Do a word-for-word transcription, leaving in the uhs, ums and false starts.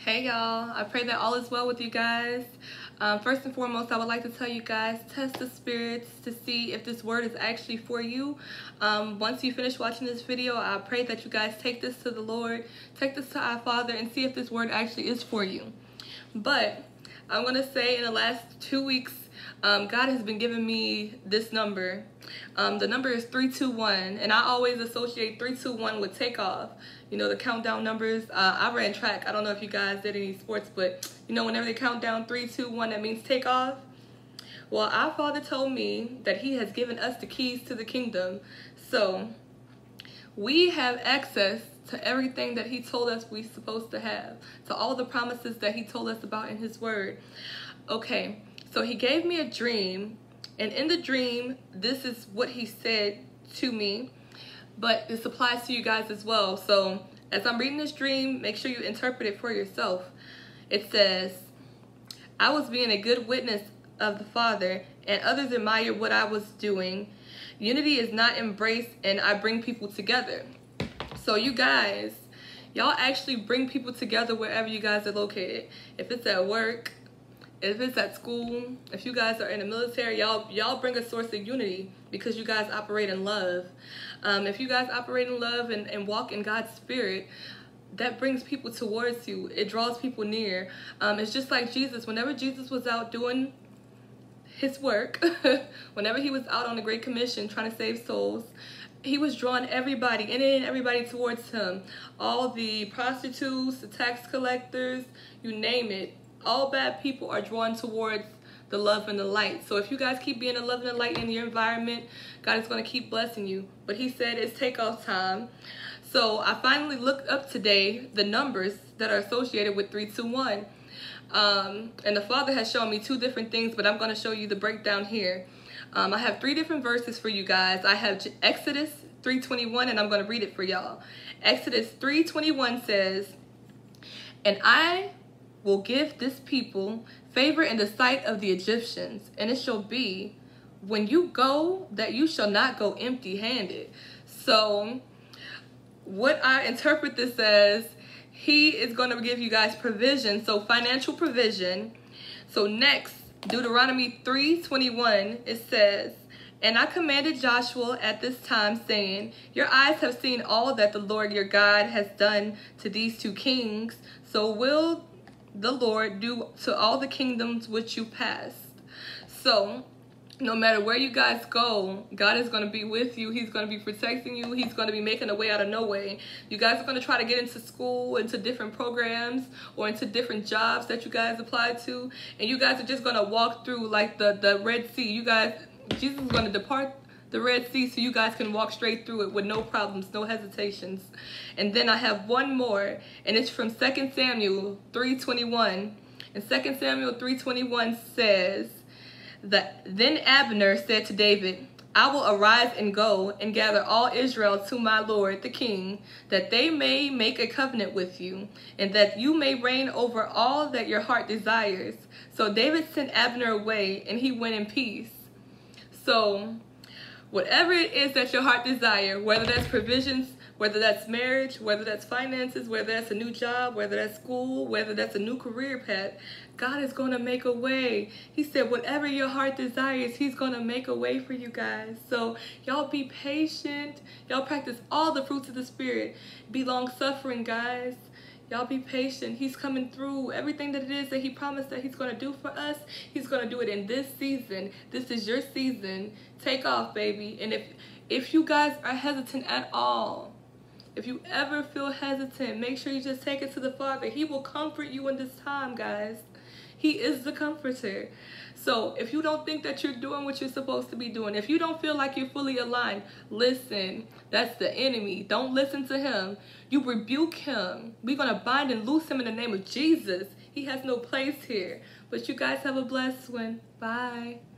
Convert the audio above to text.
Hey y'all, I pray that all is well with you guys. Um, first and foremost, I would like to tell you guys, test the spirits to see if this word is actually for you. Um, once you finish watching this video, I pray that you guys take this to the Lord, take this to our Father, and see if this word actually is for you. But I'm going to say in the last two weeks, um, God has been giving me this number. Um, the number is three two one, and I always associate three two one with takeoff. You know, the countdown numbers. Uh, I ran track. I don't know if you guys did any sports, but you know, whenever they count down three two one, that means takeoff. Well, our Father told me that He has given us the keys to the kingdom. So we have access to everything that He told us we're supposed to have, to all the promises that He told us about in His word. Okay, so He gave me a dream, and in the dream, this is what He said to me, but this applies to you guys as well. So as I'm reading this dream, make sure you interpret it for yourself. It says, I was being a good witness of the Father, and others admired what I was doing. Unity is not embraced, and I bring people together. So you guys, y'all actually bring people together wherever you guys are located. If it's at work, if it's at school, if you guys are in the military, y'all y'all bring a source of unity because you guys operate in love. Um, if you guys operate in love and, and walk in God's spirit, that brings people towards you. It draws people near. Um, it's just like Jesus. Whenever Jesus was out doing His work, whenever He was out on the Great Commission trying to save souls, He was drawing everybody in and everybody towards Him. All the prostitutes, the tax collectors, you name it. All bad people are drawn towards the love and the light. So if you guys keep being a love and the light in your environment, God is going to keep blessing you. But He said it's takeoff time. So I finally looked up today the numbers that are associated with three two one. Um, and the Father has shown me two different things, but I'm going to show you the breakdown here. Um, I have three different verses for you guys. I have Exodus three twenty-one, and I'm going to read it for y'all. Exodus three twenty-one says, and I will give this people favor in the sight of the Egyptians, and it shall be when you go that you shall not go empty-handed. So what I interpret this as, He is going to give you guys provision, so financial provision. So next, Deuteronomy three twenty-one, it says, and I commanded Joshua at this time, saying, your eyes have seen all that the Lord your God has done to these two kings, so will the Lord do to all the kingdoms which you passed. So no matter where you guys go, God is going to be with you. He's going to be protecting you. He's going to be making a way out of no way. You guys are going to try to get into school, into different programs, or into different jobs that you guys apply to. And you guys are just going to walk through like the, the Red Sea. You guys, Jesus is going to depart the Red Sea so you guys can walk straight through it with no problems, no hesitations. And then I have one more, and it's from Second Samuel three twenty-one. And Second Samuel three twenty-one says, that then Abner said to David, I will arise and go and gather all Israel to my Lord the king, that they may make a covenant with you, and that you may reign over all that your heart desires. So David sent Abner away, and he went in peace. So whatever it is that your heart desire, whether that's provisions, whether that's marriage, whether that's finances, whether that's a new job, whether that's school, whether that's a new career path, God is going to make a way. He said whatever your heart desires, He's going to make a way for you guys. So y'all be patient. Y'all practice all the fruits of the Spirit. Be long-suffering, guys. Y'all be patient. He's coming through. Everything that it is that He promised that He's going to do for us, He's going to do it in this season. This is your season. Take off, baby. And if, if you guys are hesitant at all, if you ever feel hesitant, make sure you just take it to the Father. He will comfort you in this time, guys. He is the comforter. So if you don't think that you're doing what you're supposed to be doing, if you don't feel like you're fully aligned, listen. That's the enemy. Don't listen to him. You rebuke him. We're going to bind and loose him in the name of Jesus. He has no place here. But you guys have a blessed one. Bye.